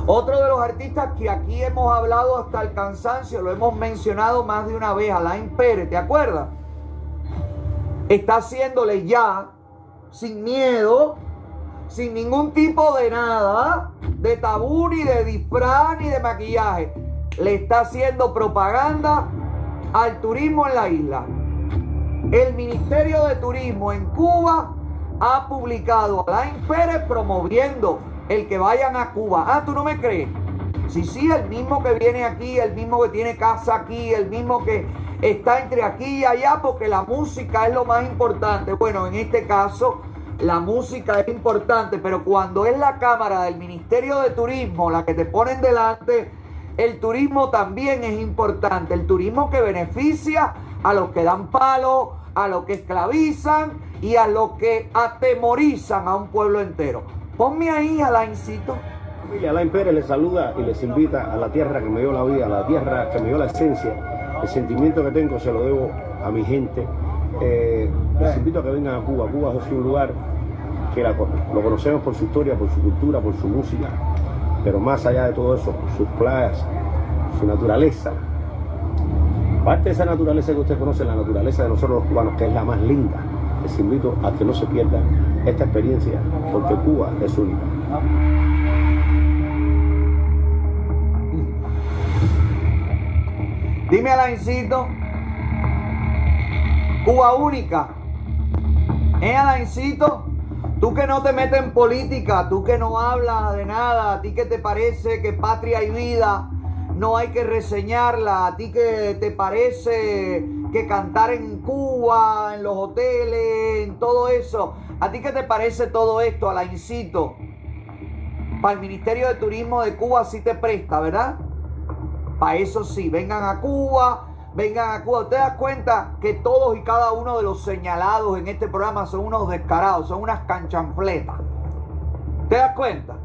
Otro de los artistas que aquí hemos hablado hasta el cansancio, lo hemos mencionado más de una vez, Alain Pérez, ¿te acuerdas? Está haciéndole ya, sin miedo, sin ningún tipo de nada, de tabú, ni de disfraz, ni de maquillaje. Le está haciendo propaganda al turismo en la isla. El Ministerio de Turismo en Cuba ha publicado a Alain Pérez promoviendo el que vayan a Cuba. Ah, ¿tú no me crees? Sí, el mismo que viene aquí, el mismo que tiene casa aquí, el mismo que está entre aquí y allá, porque la música es lo más importante. Bueno, en este caso, la música es importante, pero cuando es la cámara del Ministerio de Turismo la que te ponen delante, el turismo también es importante. El turismo que beneficia a los que dan palo, a los que esclavizan y a los que atemorizan a un pueblo entero. Ponme ahí, Alaincito. Alain Pérez les saluda y les invita a la tierra que me dio la vida, a la tierra que me dio la esencia. El sentimiento que tengo se lo debo a mi gente. Les invito a que vengan a Cuba. Cuba es un lugar que lo conocemos por su historia, por su cultura, por su música, pero más allá de todo eso, sus playas, su naturaleza. Parte de esa naturaleza que usted conoce, la naturaleza de nosotros los cubanos, que es la más linda. Les invito a que no se pierdan esta experiencia, porque Cuba es única. Dime, Alaincito, Cuba única. Alaincito, tú que no te metes en política, tú que no hablas de nada, a ti que te parece que patria y vida no hay que reseñarla, a ti que te parece que cantar en Cuba, en los hoteles, en todo eso, a ti que te parece todo esto, Alaincito, para el Ministerio de Turismo de Cuba sí te presta, ¿verdad? Para eso sí, vengan a Cuba. ¿Te das cuenta que todos y cada uno de los señalados en este programa son unos descarados, son unas canchanfletas? ¿Te das cuenta?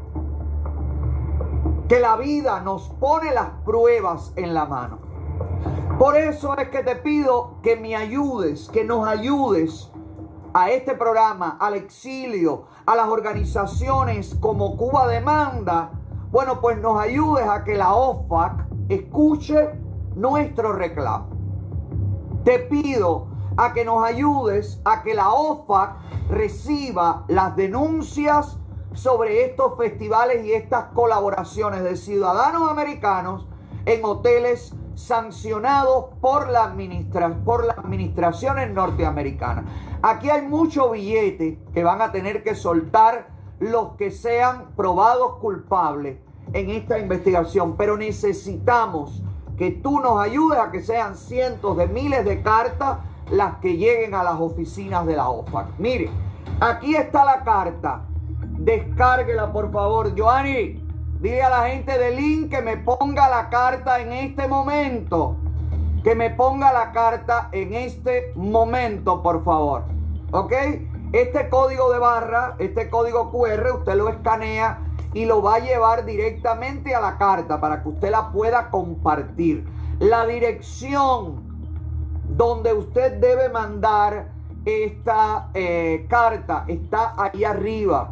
Que la vida nos pone las pruebas en la mano. Por eso es que te pido que me ayudes, que nos ayudes a este programa, al exilio, a las organizaciones como Cuba Demanda. Bueno, pues nos ayudes a que la OFAC escuche nuestro reclamo. Te pido a que nos ayudes a que la OFAC reciba las denuncias sobre estos festivales y estas colaboraciones de ciudadanos americanos en hoteles sancionados por las administraciones norteamericanas. Aquí hay mucho billete que van a tener que soltar los que sean probados culpables en esta investigación, pero necesitamos que tú nos ayudes a que sean cientos de miles de cartas las que lleguen a las oficinas de la OFAC. Mire, aquí está la carta. Descárguela, por favor. Joanny, dile a la gente de Link que me ponga la carta en este momento. Que me ponga la carta en este momento, por favor. ¿Ok? Este código de barra, este código QR, usted lo escanea y lo va a llevar directamente a la carta para que usted la pueda compartir. La dirección donde usted debe mandar esta carta está ahí arriba.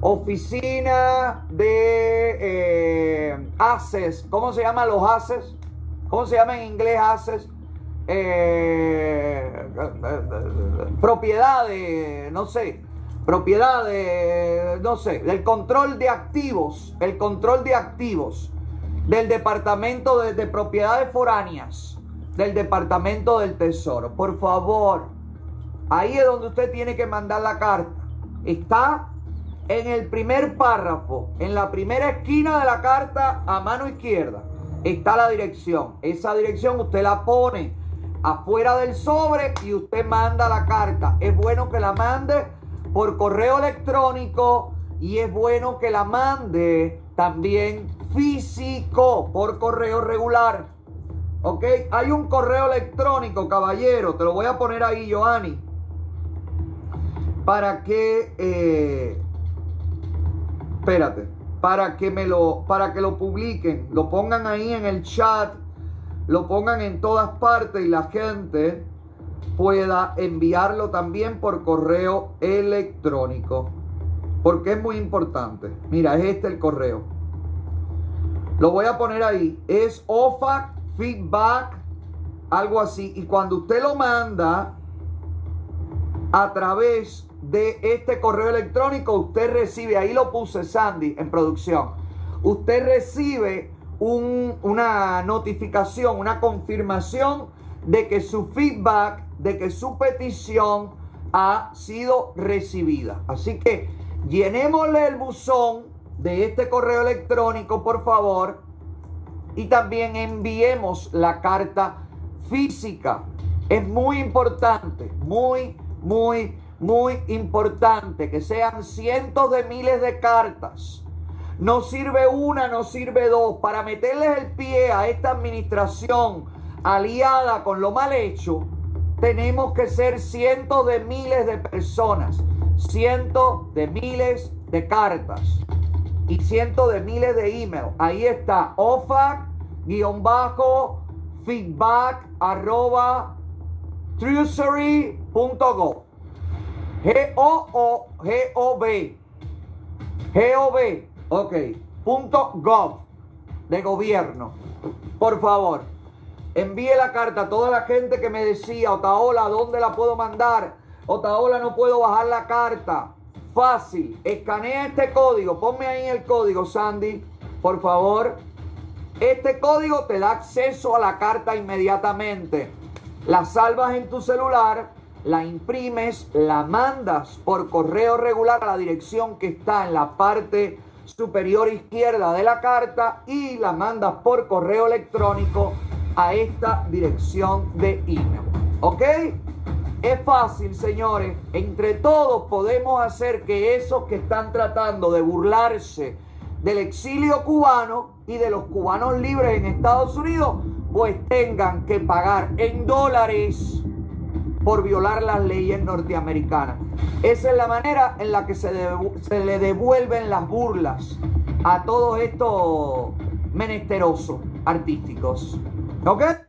Oficina de ACES. ¿Cómo se llaman los ACES? ¿Cómo se llama en inglés ACES? Propiedades, no sé. Propiedades, no sé. Del control de activos. El control de activos del Departamento de Propiedades Foráneas. Del Departamento del Tesoro. Por favor. Ahí es donde usted tiene que mandar la carta. Está en el primer párrafo, en la primera esquina de la carta, a mano izquierda, está la dirección. Esa dirección usted la pone afuera del sobre y usted manda la carta. Es bueno que la mande por correo electrónico y es bueno que la mande también físico, por correo regular. ¿Ok? Hay un correo electrónico, caballero, te lo voy a poner ahí, Joanny, para que... espérate, para que lo publiquen, lo pongan ahí en el chat, lo pongan en todas partes y la gente pueda enviarlo también por correo electrónico, porque es muy importante. Mira, es este el correo. Lo voy a poner ahí. Es OFAC Feedback, algo así. Y cuando usted lo manda a través de este correo electrónico, usted recibe, ahí lo puse Sandy en producción, usted recibe una notificación, una confirmación de que su feedback, de que su petición ha sido recibida. Así que llenémosle el buzón de este correo electrónico, por favor, y también enviemos la carta física. Es muy importante, muy importante que sean cientos de miles de cartas. No sirve una, no sirve dos. Para meterles el pie a esta administración aliada con lo mal hecho, tenemos que ser cientos de miles de personas, cientos de miles de cartas y cientos de miles de emails. Ahí está, OFAC-feedback@treasury.gov. G-O-V, ok, .gov, de gobierno. Por favor, envíe la carta a toda la gente que me decía, Otaola, ¿dónde la puedo mandar? Otaola, no puedo bajar la carta. Fácil, escanea este código, ponme ahí el código, Sandy, por favor. Este código te da acceso a la carta inmediatamente. La salvas en tu celular, la imprimes, la mandas por correo regular a la dirección que está en la parte superior izquierda de la carta y la mandas por correo electrónico a esta dirección de email. ¿Ok? Es fácil, señores. Entre todos podemos hacer que esos que están tratando de burlarse del exilio cubano y de los cubanos libres en Estados Unidos, pues tengan que pagar en dólares por violar las leyes norteamericanas. Esa es la manera en la que se le devuelven las burlas a todos estos menesterosos artísticos. ¿Ok?